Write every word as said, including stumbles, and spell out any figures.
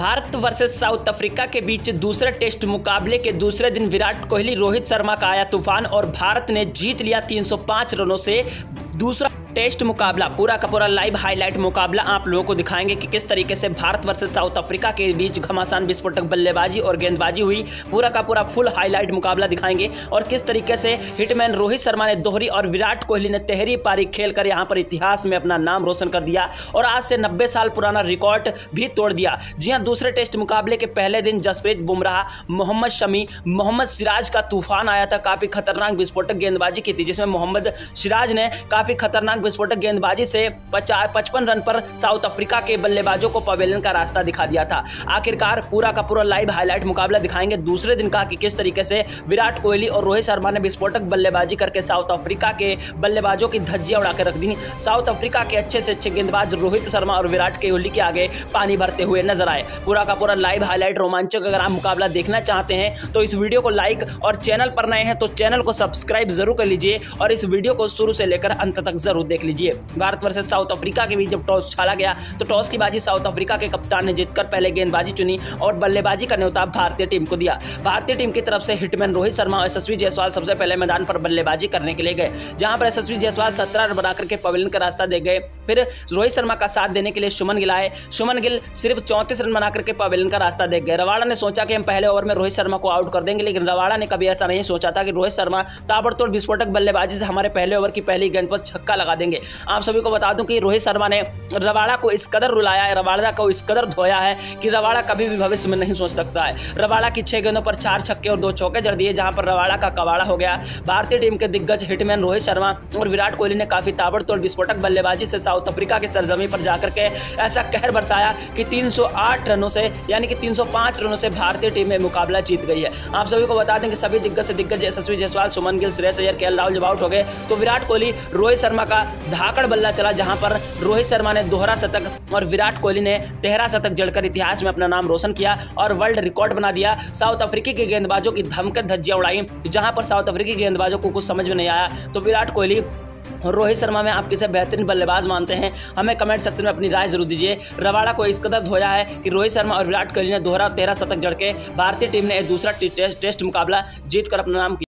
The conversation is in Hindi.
भारत वर्सेस साउथ अफ्रीका के बीच दूसरे टेस्ट मुकाबले के दूसरे दिन विराट कोहली रोहित शर्मा का आया तूफान और भारत ने जीत लिया तीन सौ पाँच रनों से दूसरा टेस्ट मुकाबला। पूरा का पूरा लाइव हाईलाइट मुकाबला आप लोगों को दिखाएंगे कि किस तरीके से भारत वर्सेस साउथ अफ्रीका के बीच घमासान विस्फोटक बल्लेबाजी और गेंदबाजी हुई। पूरा का पूरा फुल हाईलाइट मुकाबला दिखाएंगे और किस तरीके से हिटमैन रोहित शर्मा ने दोहरी और विराट कोहली ने तिहरी पारी खेलकर यहां पर इतिहास में अपना नाम रोशन कर दिया और आज से नब्बे साल पुराना रिकॉर्ड भी तोड़ दिया। जी हां, दूसरे टेस्ट मुकाबले के पहले दिन जसप्रीत बुमराह, मोहम्मद शमी, मोहम्मद सिराज का तूफान आया था। काफी खतरनाक विस्फोटक गेंदबाजी की थी जिसमें मोहम्मद सिराज ने काफी खतरनाक विस्फोटक गेंदबाजी से पचपन रन पर साउथ अफ्रीका के बल्लेबाजों को पवेलियन का रास्ता दिखा दिया था। आखिरकार पूरा का पूरा लाइव हाईलाइट मुकाबला दिखाएंगे दूसरे दिन का कि किस तरीके से विराट कोहली और रोहित शर्मा ने विस्फोटक बल्लेबाजी करके साउथ अफ्रीका के बल्लेबाजों की धज्जियां उड़ा के रख दी। साउथ अफ्रीका के अच्छे से अच्छे गेंदबाज रोहित शर्मा और विराट कोहली के आगे पानी भरते हुए नजर आए। पूरा का पूरा लाइव हाईलाइट रोमांचक अगर आप मुकाबला देखना चाहते हैं तो इस वीडियो को लाइक और चैनल पर नए हैं तो चैनल को सब्सक्राइब जरूर कर लीजिए और इस वीडियो को शुरू से लेकर अंत तक जरूर देख लीजिए। भारत वर्सेस साउथ अफ्रीका के बीच जब टॉस छाला गया तो टॉस की बाजी साउथ अफ्रीका के कप्तान ने जीतकर पहले गेंदबाजी चुनी और बल्लेबाजी का न्योता भारतीय टीम को दिया। भारतीय टीम की तरफ से हिटमैन रोहित शर्मा और यशस्वी जायसवाल सबसे पहले मैदान पर बल्लेबाजी करने के लिए गए, जहां पर यशस्वी जायसवाल सत्रह रन बनाकर के पवेलियन का रास्ता दे गए। फिर रोहित शर्मा का साथ देने के लिए सुमन गिल आए। सुमन गिल सिर्फ चौंतीस रन बनाकर के पवेलियन का रास्ता दे गए। रवाड़ा ने सोचा कि हम पहले ओवर में रोहित शर्मा को आउट कर देंगे, लेकिन रवाड़ा ने कभी ऐसा नहीं सोचा था कि रोहित शर्मा ताबड़तोड़ विस्फोटक बल्लेबाजी से हमारे पहले ओवर की पहली गेंद पर छक्का लगा देंगे। आप सभी को बता दूं कि रोहित शर्मा ने रवाड़ा को इस कदर रुलाया है, रवाड़ा को इस कदर धोया है कि रवाड़ा कभी भी भविष्य में नहीं सोच सकता है। रवाड़ा की छह गेंदों पर चार छक्के और दो चौके जड़ दिए, जहां पर रवाड़ा का कवाड़ा हो गया। भारतीय टीम के दिग्गज हिटमैन रोहित शर्मा और विराट कोहली ने काफी ताबड़तोड़ विस्फोटक बल्लेबाजी से साउथ अफ्रीका की सरजमी पर जाकर के ऐसा कहर बरसाया कि तीन सौ आठ रनों से यानी कि तीन सौ पाँच रनों से भारतीय टीम में मुकाबला जीत गई है। आप सभी को बता दें कि सभी दिग्गज से दिग्गज यशस्वी जायसवाल, सुमन गिल, श्रेयस अय्यर, केएल राहुल जब आउट हो गए तो विराट कोहली रोहित शर्मा का धाकड़ बल्ला चला, जहां पर रोहित शर्मा ने दोहरा शतक और विराट कोहली ने तिहरा शतक जड़कर इतिहास में अपना नाम रोशन किया और वर्ल्ड रिकॉर्ड बना दिया। साउथ अफ्रीकी के गेंदबाजों की धमकर धज्जियां उड़ाई, जहां पर साउथ अफ्रीकी गेंदबाजों को कुछ समझ में नहीं आया तो विराट कोहली और रोहित शर्मा में आप किसे बेहतरीन बल्लेबाज मानते हैं, हमें कमेंट सेक्शन में अपनी राय जरूर दीजिए। रवाड़ा को इस कदर धोया है कि रोहित शर्मा और विराट कोहली ने दोहरा तेरह शतक जड़ के भारतीय टीम ने दूसरा टेस्ट मुकाबला जीतकर अपना नाम